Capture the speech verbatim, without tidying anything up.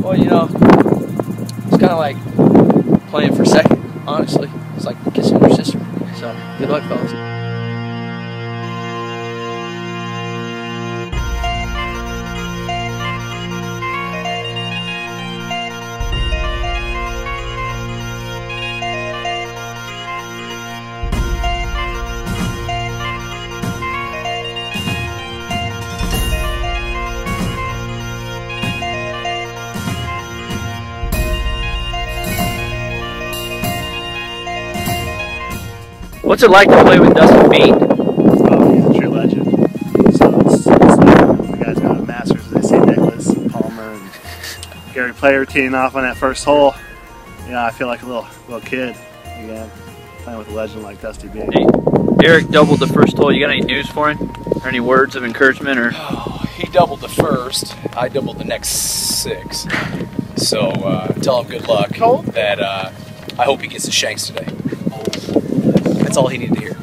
Well, you know, it's kind of like playing for second, honestly. It's like kissing your sister. So, good luck, fellas. What's it like to play with Dustin Bean? Oh, he's a true legend. So it's, it's like the guys got a Masters. They say Nicholas, Palmer, and Gary Player teeing off on that first hole. You know, I feel like a little little kid again, playing with a legend like Dusty Bean. Hey, Eric doubled the first hole. You got any news for him? Or any words of encouragement? Or oh, he doubled the first. I doubled the next six. So uh, tell him good luck. That uh, I hope he gets the shanks today. That's all he needed to hear.